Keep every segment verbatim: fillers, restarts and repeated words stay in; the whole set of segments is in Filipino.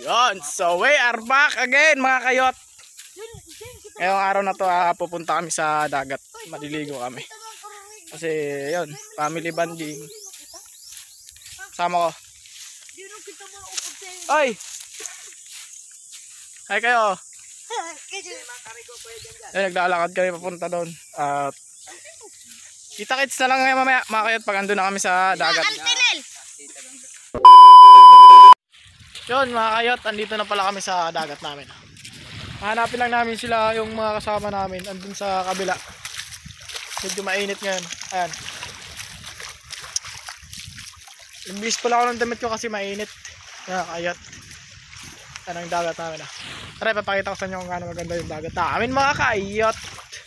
Yun, so we are back again mga kayot. Ngayong araw na to ah, pupunta kami sa dagat. Maliligo kami. Kasi yun, family bonding. Sama ko. Oy! Hi kayo. Ay, naglalakad kami papunta doon. At kita-kits na lang ngayon mamaya mga kayot pag andun na kami sa dagat. Yun mga kayot, andito na pala kami sa dagat namin. Hanapin lang namin sila, yung mga kasama namin andun sa kabila. Medyo mainit ngayon. Ayan. Imbis pala ako ng damit ko kasi mainit. Mga kayot. Ayan ang dagat namin ah. Tara, papakita ko sa inyo kung gaano maganda yung dagat namin mga kayot.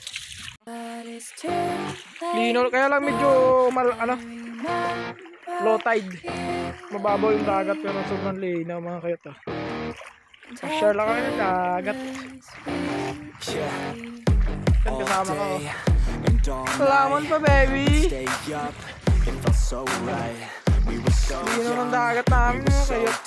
Lino, kaya lang medyo mal, ano, low tide. Mababaw yung dagat pero sobrang linaw mga kayot ah. Share lang kami ng dagat. Yan kasama ko. Salamat pa baby. Linaw ng dagat namin mga kayot.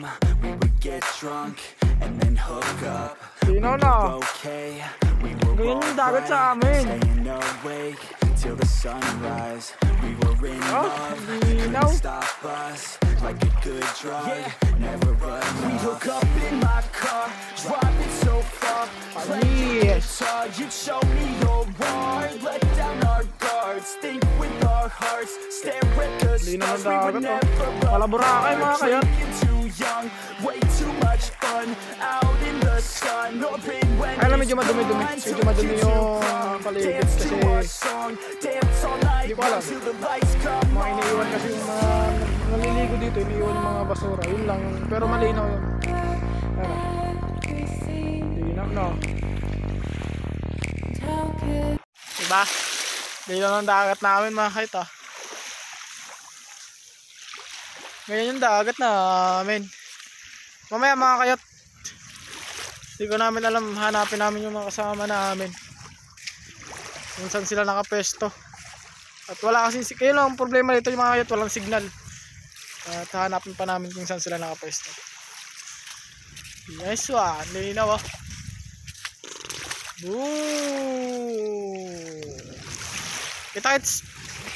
Linaw na. Ganyan yung dagat sa amin. Till the sunrise, we were in love, couldn't stop us, like a good drug, never run. We hook up in my car, driving so far, playing guitar, you'd show me your heart, let down our guards, think with our hearts, stare at the stars, we would never run. We're too young, way too much fun, out in the sun, or pain when it's medyo madumi-dumi, medyo madumi yung paligid kasi hindi ko alam. Mga iniiwan kasi yung mga naliligo dito, iniiwan yung mga basura. Yun lang yung, pero malinaw yun. Ayan. Linaw no. Diba? Linaw ng dagat namin mga kahit ah. Ngayon yung dagat namin. Mamaya mga kayot. Hindi ko namin alam, hanapin namin yung mga kasama namin. Kung saan sila nakapesto. At wala kasi, kayo lang ang problema dito yung mga kayot, walang signal. At hanapin pa namin kung saan sila nakapesto. Yes one, linaw ah. Boom! Kita-kits!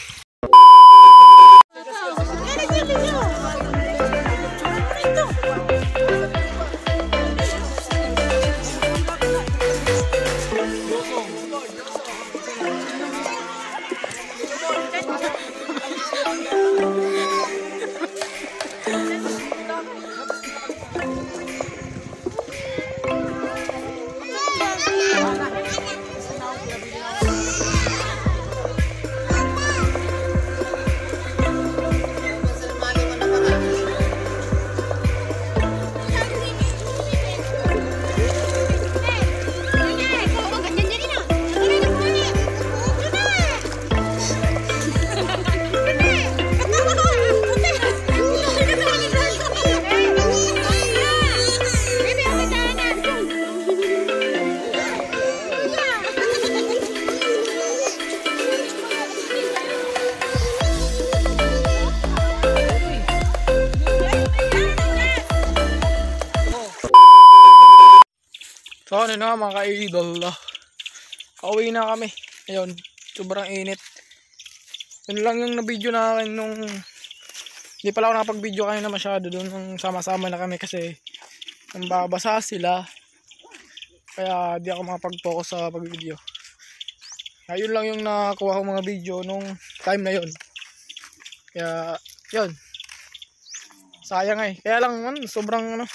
So ano na mga ka-idol, pauwi na kami. Ayun, sobrang init. Yun lang yung na-video na akin nung hindi pala ako nakapag-video kanina masyado doon nung sama-sama na kami kasi nambabasa sila. Kaya di ako makapag-focus sa pag-video. Ayun lang yung nakuha ko mga video nung time na yun. Kaya yun, sayang eh. Kaya lang man, sobrang ano,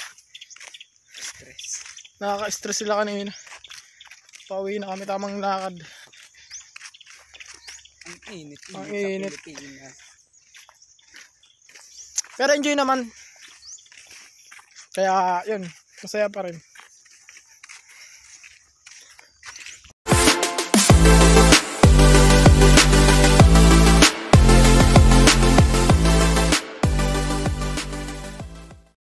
nakaka-stress sila kanina. Pauwi na kami, tamang lakad. Ang init, Ang init, init. Pero enjoy naman. Kaya yun, masaya pa rin.